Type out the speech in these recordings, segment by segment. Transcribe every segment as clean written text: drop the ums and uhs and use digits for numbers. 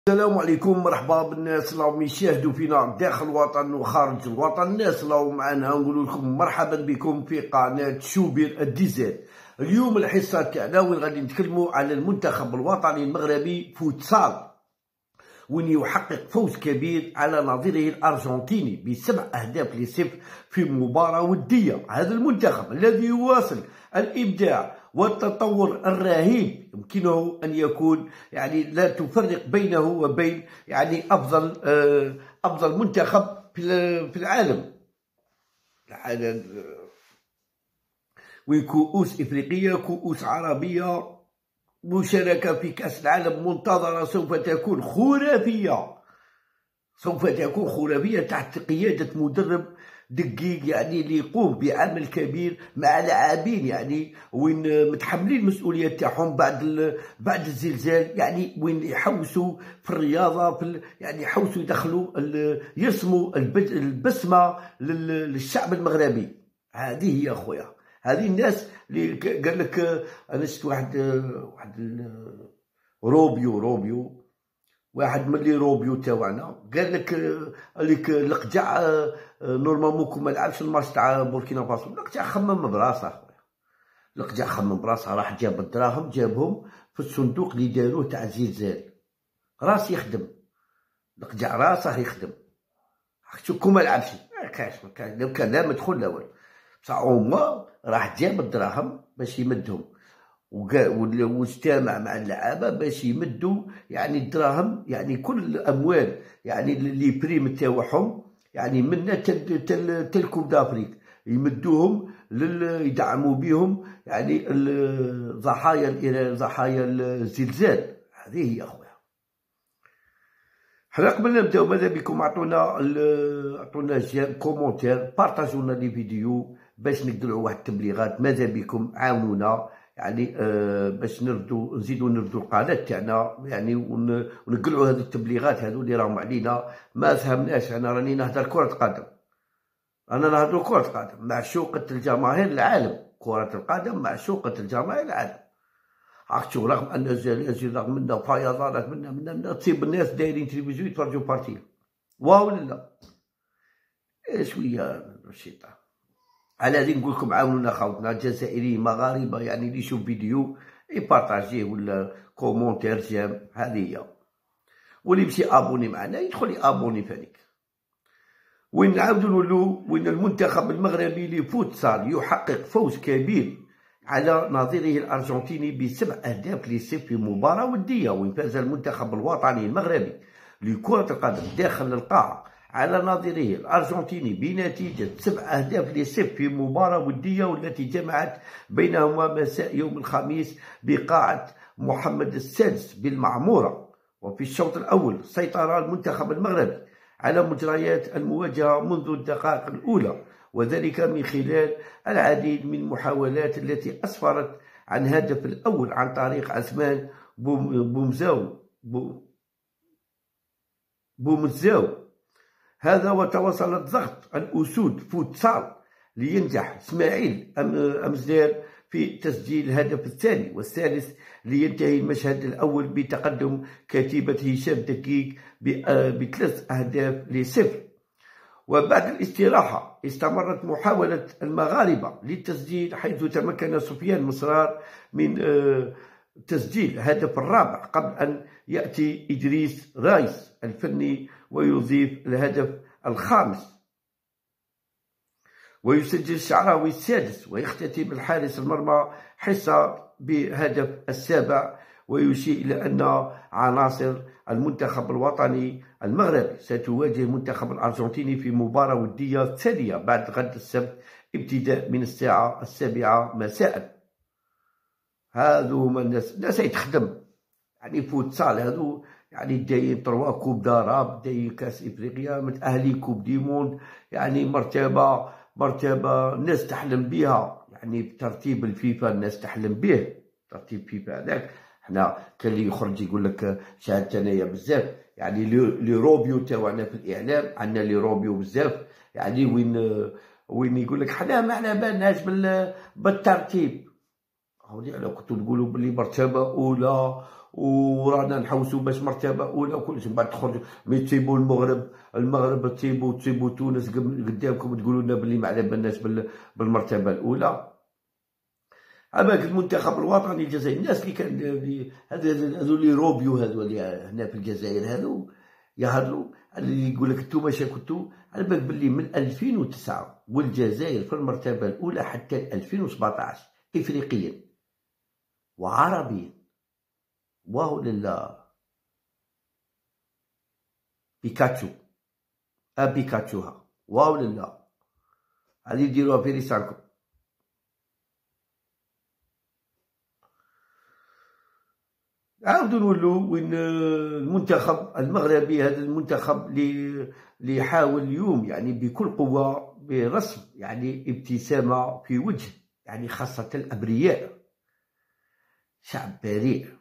السلام عليكم، مرحبا بالناس اللي راهم يشاهدوا فينا داخل الوطن وخارج الوطن. الناس اللي راهم معنا نقول لكم مرحبا بكم في قناه شوبير الديزل. اليوم الحصه تاعنا وين غادي نتكلموا على المنتخب الوطني المغربي فوتسال، وين يحقق فوز كبير على نظيره الارجنتيني ب7 أهداف ل0 في مباراه وديه. هذا المنتخب الذي يواصل الابداع والتطور الرهيب يمكنه ان يكون لا تفرق بينه وبين افضل منتخب في العالم. وكؤوس افريقيه، كؤوس عربيه، مشاركة في كأس العالم منتظرة سوف تكون خرافية تحت قيادة مدرب دقيق اللي يقوم بعمل كبير مع لاعبين وين متحملين المسؤولية تاعهم بعد الزلزال، وين يحوسوا في الرياضة، يحوسوا يدخلوا يرسموا البسمة للشعب المغربي. هذه هي خويا، هذه الناس اللي قال لك. انا شفت واحد روبيو واحد ملي روبيو تاعنا قال لك القجع نورمالمون كون ما لعبش الماتش تاع بوركينا فاسو، القجع خمم براسه خويا، القجع خمم براسه، راح جاب الدراهم جابهم في الصندوق اللي داروه تاع الزلزال. راس يخدم القجع، راسه يخدم. شوف كون ما لعبش ما كاش لو كان لا مدخل لا والو، بصح هما راح جاب الدراهم باش يمدهم واجتمع مع اللعابه باش يمدوا الدراهم، كل الاموال اللي بريم تاعهم منا تلكم دافريك يمدوهم يدعموا بهم ضحايا الزلزال. هذه هي اخويا. حنا قبل نبداو ماذا بكم عطونا جيم كومونتير، بارطاجوا لنا لي فيديو باش نقدروا واحد التبليغات. ماذا بكم عاونونا باش نزيدو نردو القناه تاعنا ونقلعوا هذه التبليغات هذو اللي راهم علينا. ما فهمناش، انا راني نهضر كرة قدم، معشوقة الجماهير العالم، كرة القدم معشوقة الجماهير العالم. عرفتوا رغم ان الزلازل، رغم ان فيضانات منا تصيب الناس دايرين تلفزيون يتفرجوا بارتي، واو لا شويه الشيطان. على هذه نقول لكم عاونونا خوتنا الجزائريين مغاربه، اللي يشوف فيديو يبارطاجيه ولا كومونتير جيم. هذه هي. واللي يمشي ابوني معنا يدخل يابوني فانيك. وين نعاودو نقولو وين المنتخب المغربي لفوتسال يحقق فوز كبير على نظيره الارجنتيني ب7 أهداف ل0 في مباراه وديه. وين فاز المنتخب الوطني المغربي لكرة القدم داخل القاعة على نظيره الارجنتيني بنتيجة 7 أهداف ل0 في مباراة ودية، والتي جمعت بينهما مساء يوم الخميس بقاعة محمد السادس بالمعمورة. وفي الشوط الأول سيطر المنتخب المغربي على مجريات المواجهة منذ الدقائق الأولى، وذلك من خلال العديد من المحاولات التي أسفرت عن هدف الأول عن طريق عثمان بومزاو. هذا وتواصل الضغط الأسود فوتسال لينجح إسماعيل أمزدار في تسجيل الهدف الثاني والثالث، لينتهي المشهد الأول بتقدم كتيبة هشام دقيق ب3 أهداف ل0. وبعد الاستراحة استمرت محاولة المغاربة للتسجيل، حيث تمكن سفيان مصرار من تسجيل الهدف الرابع قبل أن يأتي إدريس رايس الفني ويضيف الهدف الخامس، ويسجل الشعراوي السادس، ويختتم الحارس المرمى حصة بهدف السابع. ويشير إلى أن عناصر المنتخب الوطني المغربي ستواجه المنتخب الأرجنتيني في مباراة ودية ثانية بعد غد السبت ابتداء من الساعة 7 مساء. هذو هما الناس يتخدم فوتسال، هذو دايرين 3 كوب داراب، دايرين كاس افريقيا، متأهلين كوب دي موند، مرتبة الناس تحلم بها، بترتيب الفيفا الناس تحلم به، ترتيب فيفا هذاك. حنا كان اللي يخرج يقول لك شاهدت انايا بزاف لي روبيو تاعنا في الاعلام، عندنا لي روبيو بزاف وين يقول لك حنا ما على بالناش بالترتيب. لو كنتو تقولوا بلي مرتبة أولى ورانا نحوسو باش مرتبة أولى وكلشي، من بعد تخرج مي تسيبو المغرب تسيبو تونس قدامكم تقولوا لنا بلي ما على بالناش بالمرتبة الأولى. عباك المنتخب الوطني الجزائري، الناس اللي كان هذو اللي روبيو هذو اللي هنا في الجزائر هذو يهضروا اللي يقول لك انتوما كنتو، على بالك بلي من 2009 والجزائر في المرتبة الأولى حتى 2017 إفريقيا وعربيا. واو لله بيكاتشو بيكاتشوها، واو لله هذه ديروها في لسانكم. عاودوا نولوا وين المنتخب المغربي، هذا المنتخب اللي يحاول اليوم يعني بكل قوة برسم يعني ابتسامة في وجه يعني خاصة الأبرياء، شعب بريء،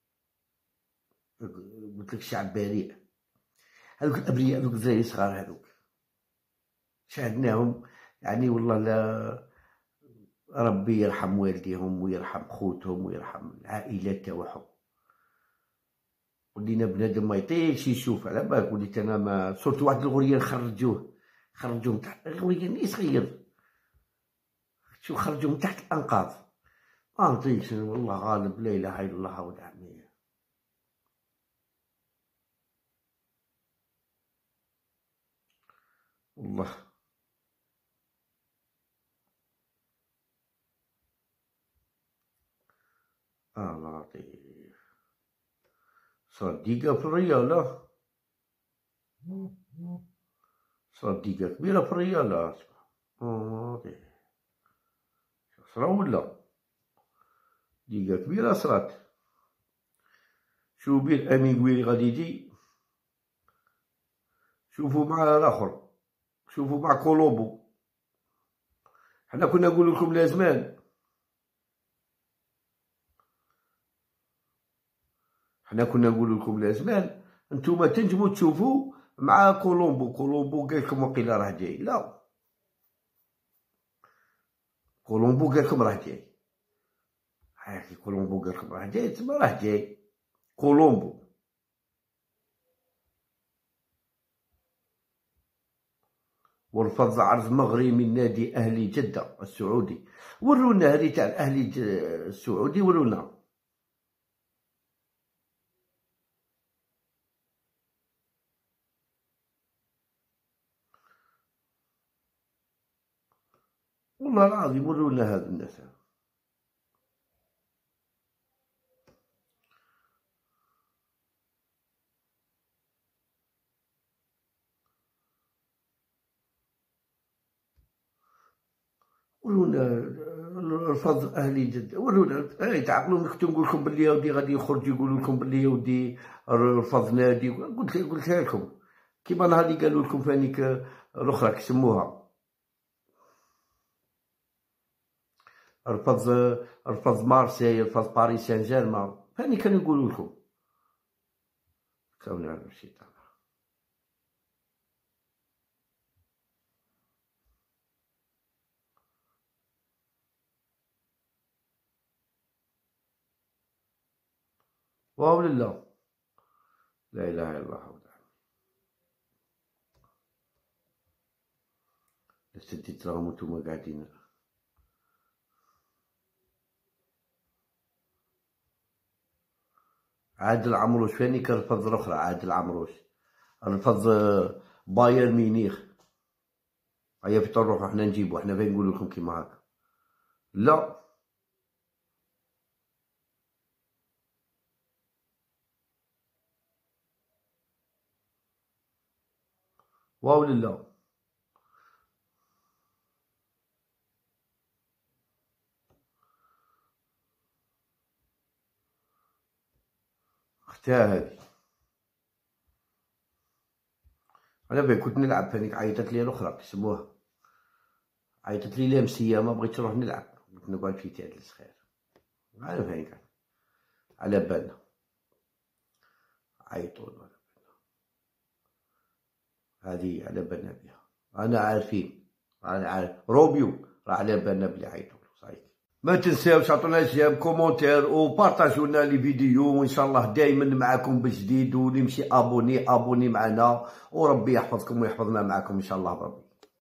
قلت لك شعب بريء. هذوك الأبرياء هذوك الدراري الصغار هذوك شاهدناهم يعني والله لا ربي يرحم والديهم ويرحم خوتهم ويرحم العائلات تاعهم. ولينا بنادم ما يطيقش يشوف، على بالك وليت انا ما صرت واحد الغريان خرجوه من تحت الغريان صغير، شو خرجوه من تحت الانقاض، ما نطيقش والله غالب، لا اله الا الله ودعمي. والله لطيف. صار دقيقة في الريال، صار دقيقة كبيرة في الريال. لطيف صرا ولا دقيقة كبيرة صرات. شوفوا بين أميغويلي غادي يجي، شوفوا مع الآخر، شوفوا مع كولومبو. حنا كنا نقول لكم لازمان، حنا كنا نقول لكم لازمان انتوما تنجموا تشوفوا مع كولومبو قال لكم وقيلا راه جاي، لا كولومبو قال لكم راه جاي، هاكي كولومبو قال لكم راه جاي تما راه جاي كولومبو. ورفض عرض مغري من نادي أهلي جدة السعودي. ورونا هذه تاع الأهلي السعودي، ورونا والله العظيم، ورونا هذا الناس. ورونا رفض أهلي جدة، ورونا تعقلون. كنت نقول لكم بلي يا ودي غادي يخرج يقولوا لكم بلي يا ودي رفض نادي، قلتها لكم كيما نهار اللي قالوا لكم فانيك الأخرى كيسموها رفض مارسيل، رفض باريس سان جيرمان، فاني كانوا يقولوا لكم كون على الشيطان. واو لله، لا إله إلا الله. السدي تراهم نتوما قاعدين. عادل عمروش فاني كرفض الأخرى، عادل عمروش رفض بايرن ميونخ. هيا في نروحو حنا نجيبو، حنا فين نقولو لكم كيما هاكا، لا واو لله. اختها هذي انا بين كنت نلعب فانيك عيطت لي الاخرى كيسموها، عيطت لي لامسيه ما بغيتش نروح نلعب، قلت نقعد في تجلس خير. انا فانيك على بالنا عيطوا، هذه على بالنا بها، انا عارفين، انا عارف روبيو راه على بالنا بلي عيطوا صحيح. ما تنساوش عطونا جيم كومونتير وبارطاجيو لنا لي فيديو، وان شاء الله دائما معكم بجديد، واللي يمشي ابوني معنا، وربي يحفظكم ويحفظنا معكم ان شاء الله ربي.